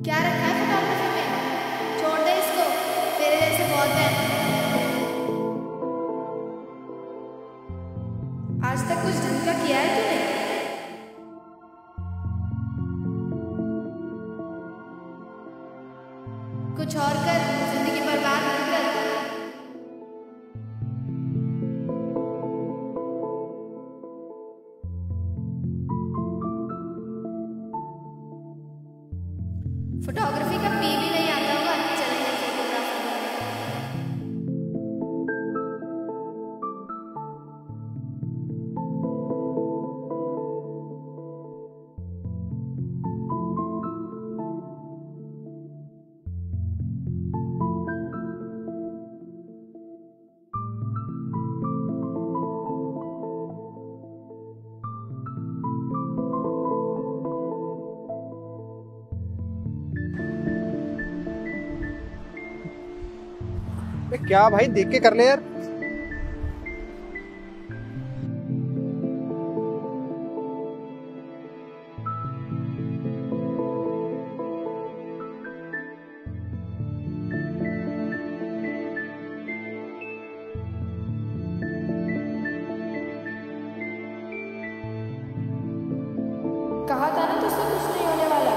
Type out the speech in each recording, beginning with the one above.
क्या रखा है फोटोग्राफी में? छोड़ दे इसको, तेरे जैसे बहुत हैं। आज तक कुछ ढंग का किया है तूने? कुछ और कर, जिंदगी बर्बाद मत कर। फोटोग्राफी का पी भी नहीं आता होगा, चलेंगे फोटोग्राफी क्या भाई, देख के कर ले यार। कहा था ना तुझसे कुछ नहीं होने वाला।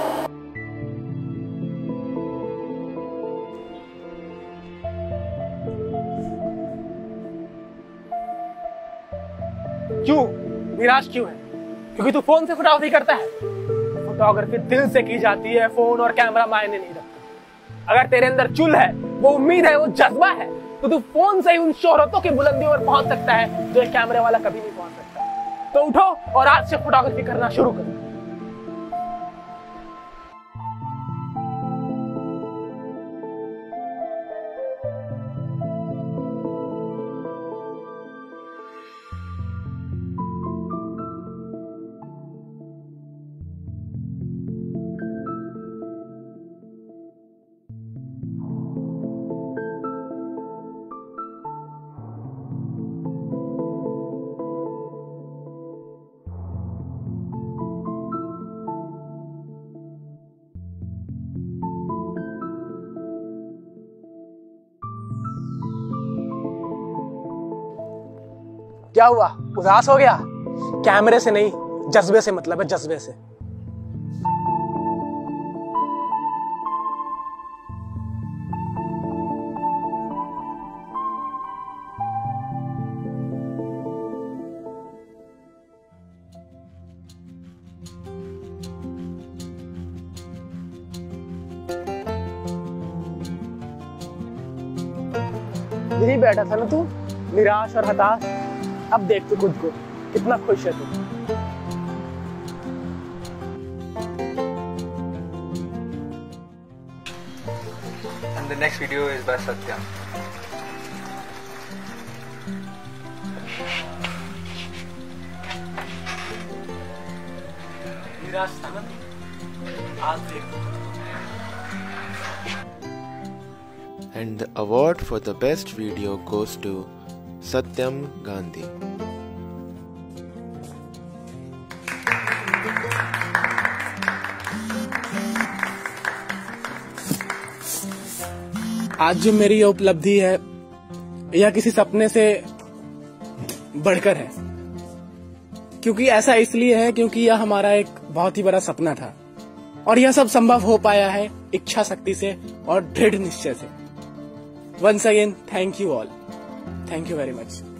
क्यों निराश क्यों है? क्योंकि तू फोन से फोटोग्राफी करता है। फोटोग्राफी दिल से की जाती है, फोन और कैमरा मायने नहीं रखता। अगर तेरे अंदर चुल है, वो उम्मीद है, वो जज्बा है, तो तू फोन से ही उन शोहरतों की बुलंदियों पर पहुंच सकता है जो एक कैमरे वाला कभी नहीं पहुंच सकता। तो उठो और आज से फोटोग्राफी करना शुरू करो। क्या हुआ, उदास हो गया? कैमरे से नहीं, जज्बे से मतलब है, जज्बे से। यही बैठा था ना तू, निराश और हताश। अब देख तू खुद को, कितना खुश है तू। And the next video is by Satyam. निराश था ना तू, आज देख। And the award for the best video goes to Satyam Gandhi. आज जो मेरी ये उपलब्धि है, यह किसी सपने से बढ़कर है। क्योंकि ऐसा इसलिए है क्योंकि यह हमारा एक बहुत ही बड़ा सपना था और यह सब संभव हो पाया है इच्छा शक्ति से और दृढ़ निश्चय से। Once again, thank you all. Thank you very much.